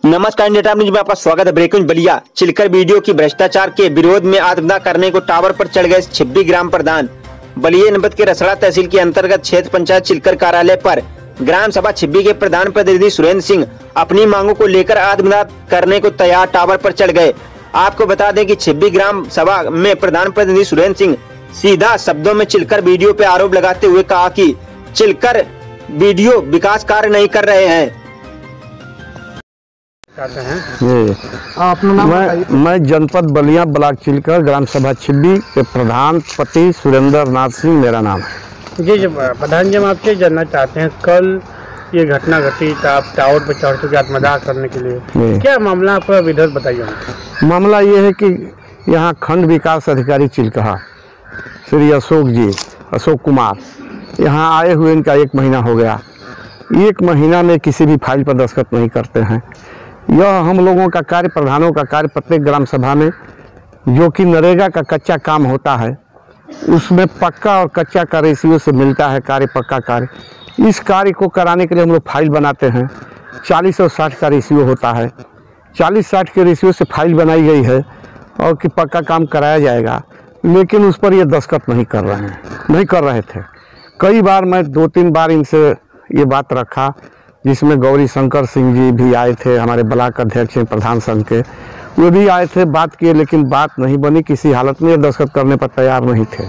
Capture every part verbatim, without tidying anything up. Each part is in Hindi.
नमस्कार, इंडिया न्यूज में आपका स्वागत है। ब्रेकिंग बलिया चिलकर वीडियो की भ्रष्टाचार के विरोध में आत्मदाह करने को टावर पर चढ़ गए छिब्बी ग्राम प्रधान। बलिया जनपद के रसड़ा तहसील के अंतर्गत क्षेत्र पंचायत चिलकर कार्यालय पर ग्राम सभा छिब्बी के प्रधान प्रतिनिधि सुरेंद्र सिंह अपनी मांगों को लेकर आत्मदाह करने को तैयार टावर पर चढ़ गए। आपको बता दें कि छिब्बी ग्राम सभा में प्रधान प्रतिनिधि सुरेंद्र सिंह सीधा शब्दों में चिलकर वीडियो पे आरोप लगाते हुए कहा कि चिलकर वीडियो विकास कार्य नहीं कर रहे हैं। जी, अपना नाम मैं, मैं जनपद बलिया ब्लॉक चिलकर ग्राम सभा छिब्बी के प्रधान पति सुरेंद्र नाथ सिंह मेरा नाम है। जी जी प्रधान जी, हम आपसे जानना चाहते हैं, कल ये घटना घटी तो आप टावर पर चढ़ चुके आत्मदाह करने के लिए, क्या मामला आपका विधिवत बताइए। मामला ये है कि यहाँ खंड विकास अधिकारी चिलकहा श्री अशोक जी अशोक कुमार यहाँ आए हुए इनका एक महीना हो गया। एक महीना में किसी भी फाइल पर दस्तखत नहीं करते हैं। यह हम लोगों का कार्य, प्रधानों का कार्य प्रत्येक ग्राम सभा में जो कि नरेगा का कच्चा काम होता है उसमें पक्का और कच्चा का रेशियो से मिलता है कार्य, पक्का कार्य। इस कार्य को कराने के लिए हम लोग फाइल बनाते हैं। चालीस और साठ का रेशियो होता है। चालीस साठ के रेशियो से फाइल बनाई गई है और कि पक्का काम कराया जाएगा, लेकिन उस पर ये दस्तखत नहीं कर रहे हैं नहीं कर रहे थे। कई बार मैं दो तीन बार इनसे ये बात रखा, जिसमें गौरी शंकर सिंह जी भी आए थे, हमारे ब्लॉक अध्यक्ष हैं प्रधान संघ के, वो भी आए थे, बात किए, लेकिन बात नहीं बनी। किसी हालत में दस्तखत करने पर तैयार नहीं थे।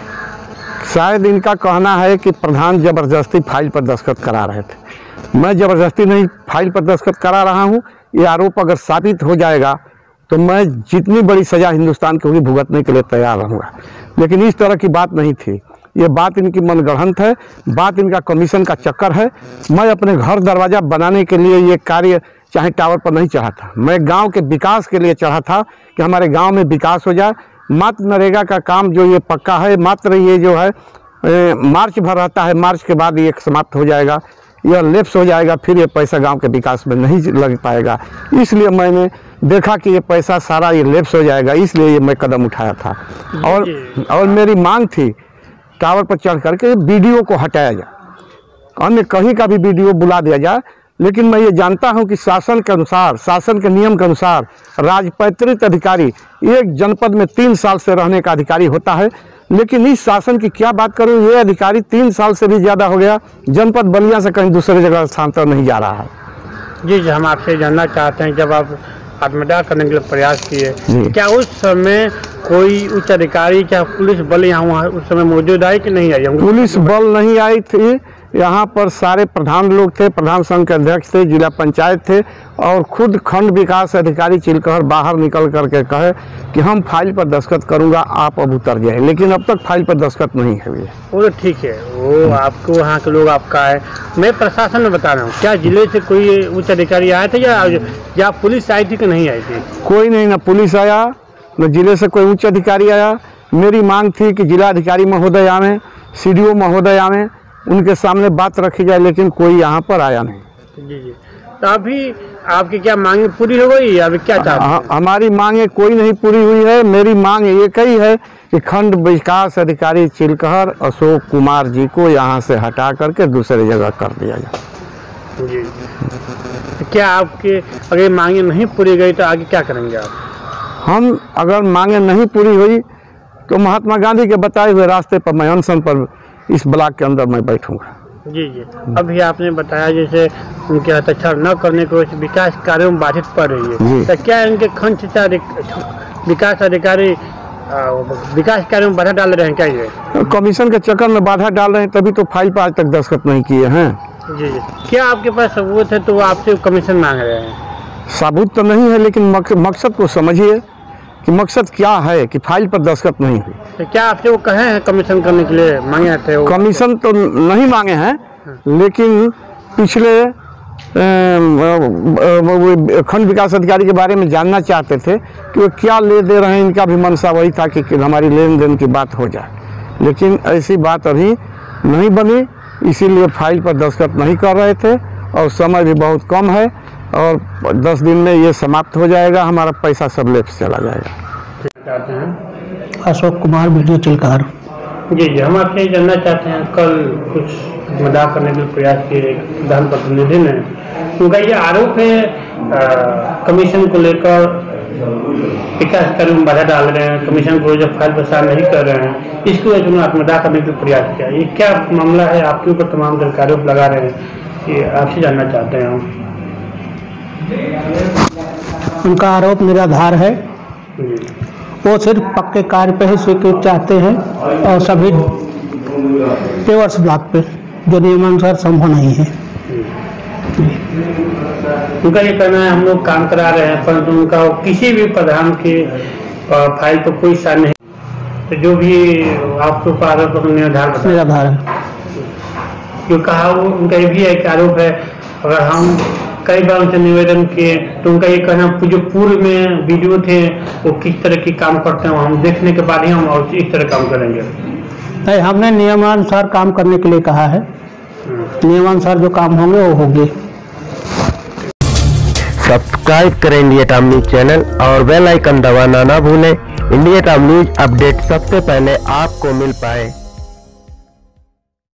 शायद इनका कहना है कि प्रधान जबरदस्ती फाइल पर दस्तखत करा रहे थे। मैं जबरदस्ती नहीं फाइल पर दस्तखत करा रहा हूँ। ये आरोप अगर साबित हो जाएगा तो मैं जितनी बड़ी सज़ा हिंदुस्तान की होगी भुगतने के लिए तैयार रहूँगा, लेकिन इस तरह की बात नहीं थी। ये बात इनकी मनगढ़ंत है, बात इनका कमीशन का चक्कर है। मैं अपने घर दरवाज़ा बनाने के लिए ये कार्य चाहे टावर पर नहीं चढ़ा था, मैं गांव के विकास के लिए चढ़ा था कि हमारे गांव में विकास हो जाए। मात्र नरेगा का काम जो ये पक्का है, मात्र ये जो है ए, मार्च भर रहता है, मार्च के बाद ये समाप्त हो जाएगा, यह लेप्स हो जाएगा, फिर ये पैसा गांव के विकास में नहीं लग पाएगा। इसलिए मैंने देखा कि ये पैसा सारा ये लेप्स हो जाएगा, इसलिए ये मैं कदम उठाया था। और और मेरी मांग थी टावर पर चढ़ करके वीडियो को हटाया जाए, अन्य कहीं का भी वीडियो बुला दिया जाए। लेकिन मैं ये जानता हूं कि शासन के अनुसार, शासन के नियम के अनुसार राजपत्रित अधिकारी एक जनपद में तीन साल से रहने का अधिकारी होता है। लेकिन इस शासन की क्या बात करूं, ये अधिकारी तीन साल से भी ज़्यादा हो गया, जनपद बलिया से कहीं दूसरी जगह स्थानांतर नहीं जा रहा है। जी जी, हम आपसे जानना चाहते हैं, जब आप आत्मदाह करने के लिए प्रयास किए, क्या उस समय कोई उच्च अधिकारी, क्या पुलिस बल यहाँ उस समय मौजूद आई कि नहीं आई? पुलिस बल नहीं आई थी। यहाँ पर सारे प्रधान लोग थे, प्रधान संघ के अध्यक्ष थे, जिला पंचायत थे, और खुद खंड विकास अधिकारी चिलकर बाहर निकल करके कहे कि हम फाइल पर दस्तखत करूँगा, आप अब उतर जाए। लेकिन अब तक फाइल पर दस्तखत नहीं है। वो तो ठीक है, वो आपको वहाँ के लोग आपका है। मैं प्रशासन में बता रहा हूँ, क्या जिले से कोई उच्च अधिकारी आए थे या, या पुलिस आई थी कि नहीं आई थी? कोई नहीं, ना पुलिस आया न जिले से कोई उच्च अधिकारी आया। मेरी मांग थी कि जिला अधिकारी महोदय आवे, सी डी ओ महोदय आवे, उनके सामने बात रखी जाए, लेकिन कोई यहाँ पर आया नहीं। जी जी, तो अभी आपकी क्या मांगे पूरी हो गई, अभी क्या चाहते हैं? हमारी मांगे कोई नहीं पूरी हुई है। मेरी मांग एक ही है कि खंड विकास अधिकारी चिलकहर अशोक कुमार जी को यहाँ से हटा करके दूसरी जगह कर दिया जाए। जी, तो क्या आपके अगर मांगे नहीं पूरी गई तो आगे क्या करेंगे आप? हम अगर मांगे नहीं पूरी हुई तो महात्मा गांधी के बताए हुए रास्ते पर मैं अनशन पर इस ब्लॉक के अंदर मैं बैठूंगा। जी जी, अभी आपने बताया जैसे उनके हस्ताक्षर न करने को विकास कार्यों में बाधित पड़ रही है, तो क्या इनके खंड विकास अधिकारी विकास कार्यों में बाधा डाल रहे हैं? क्या ये कमीशन के चक्कर में बाधा डाल रहे हैं, तभी तो फाइल पर आज तक दस्तखत नहीं किए हैं। जी जी, क्या आपके पास सबूत है तो वो आपसे कमीशन मांग रहे हैं? सबूत तो नहीं है, लेकिन मकसद को समझिए कि मकसद क्या है कि फाइल पर दस्तखत नहीं हुई। तो क्या आपसे वो कहे हैं कमीशन करने के लिए मांगे थे? वो कमीशन तो नहीं मांगे हैं, लेकिन पिछले खंड विकास अधिकारी के बारे में जानना चाहते थे कि वो क्या ले दे रहे हैं। इनका भी मनसा वही था कि, कि हमारी लेन देन की बात हो जाए, लेकिन ऐसी बात अभी नहीं बनी, इसीलिए फाइल पर दस्तखत नहीं कर रहे थे। और समय भी बहुत कम है और दस दिन में ये समाप्त हो जाएगा, हमारा पैसा सब लेप्स चला जाएगा। अशोक कुमार वीडियो चिलकार। जी जी, हम आपसे जानना चाहते हैं, कल कुछ आत्मदाह करने के प्रयास किए प्रधान प्रतिनिधि ने, उनका ये आरोप है कमीशन को लेकर विकास कार्यों में बाधा डाल रहे हैं, कमीशन को जब फाइल प्रसार नहीं कर रहे हैं, इसकी वजह से उन्होंने आत्मदाह करने का प्रयास किया। ये क्या मामला है, आपके ऊपर तमाम सरकारों पर लगा रहे हैं, ये आपसे जानना चाहते हैं हम। उनका आरोप निराधार है। वो सिर्फ पक्के कार्य पे ही स्वीकृत चाहते हैं और सभी पेवर्स ब्लॉक पे जो नियमानुसार संभव नहीं है। उनका ये कहना है हम लोग काम करा रहे हैं, परंतु उनका किसी भी प्रधान के फाइल पर कोई साइन नहीं, तो जो भी आपके ऊपर आरोप निराधार निराधार है। जो कहा वो उनका ये भी एक आरोप है, अगर हम कई बार उनसे निवेदन किए तो उनका ये कहना जो पूर्व में वीडियो थे वो किस तरह की काम करते हैं हम देखने के बाद ही हम और इस तरह काम करेंगे। नहीं, हमने नियमानुसार काम करने के लिए कहा है, नियमानुसार जो काम होंगे वो होंगे। सब्सक्राइब करें इंडिया टाइम न्यूज चैनल और बेल आइकन दबाना ना भूलें। इंडिया टाइम न्यूज अपडेट सबसे पहले आपको मिल पाए।